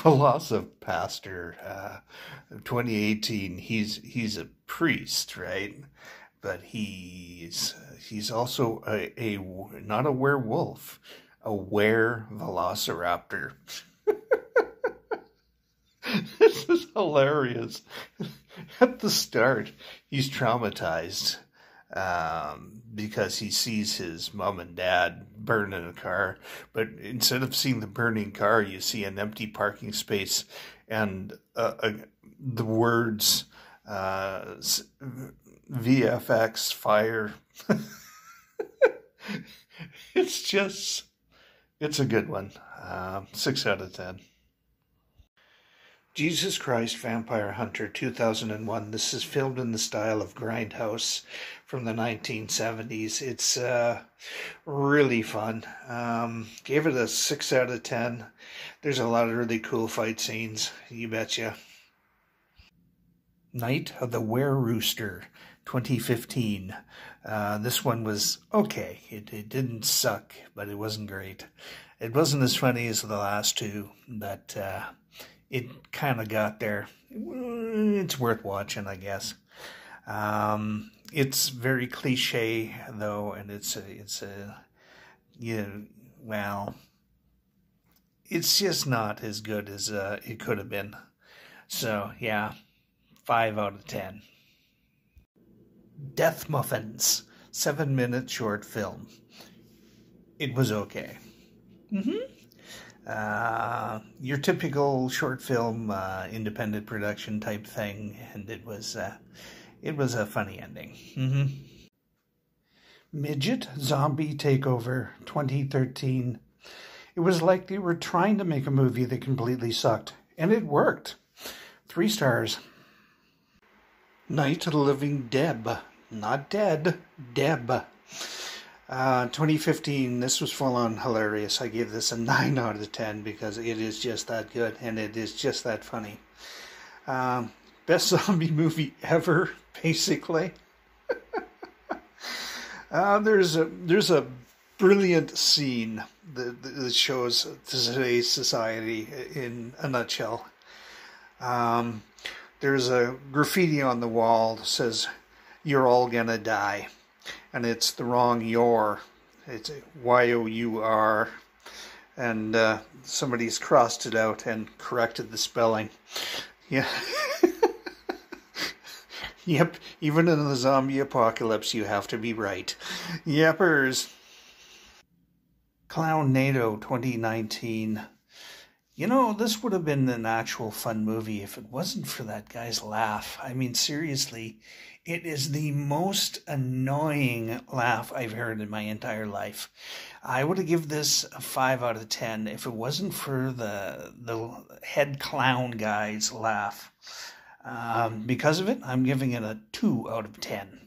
Velocipastor, 2018. He's a priest, right? But he's also a not a werewolf, a velociraptor. This is hilarious. At the start, he's traumatized because he sees his mom and dad burn in a car. But instead of seeing the burning car, you see an empty parking space and the words VFX fire. It's a good one. 6 out of 10. Jesus Christ Vampire Hunter 2001. This is filmed in the style of Grindhouse from the 1970s. It's really fun. Gave it a 6 out of 10. There's a lot of really cool fight scenes, you betcha. Night of the Were-Rooster 2015. This one was okay. It didn't suck, but it wasn't great. It wasn't as funny as the last two, but it kind of got there. It's worth watching, I guess. It's very cliche though, and it's just not as good as it could have been. So yeah, 5 out of 10. Death Muffins, 7-minute short film. It was okay. Your typical short film, independent production type thing, and it was a funny ending. Midget Zombie Takeover 2013. It was like they were trying to make a movie that completely sucked, and it worked. 3 stars. Night of the Living Deb. Not dead, Deb. 2015, this was full on hilarious. I gave this a 9 out of 10 because it is just that good and it is just that funny. Best zombie movie ever, basically. There's a brilliant scene that shows today's society in a nutshell. There's a graffiti on the wall that says, "You're all gonna die." And it's the wrong "your." It's Y-O-U-R. And somebody's crossed it out and corrected the spelling. Yeah. Yep, even in the zombie apocalypse, you have to be right. Yepers. Clown NATO 2019. You know, this would have been an actual fun movie if it wasn't for that guy's laugh. I mean, seriously, it is the most annoying laugh I've heard in my entire life. I would have given this a 5 out of 10 if it wasn't for the head clown guy's laugh. Because of it, I'm giving it a 2 out of 10.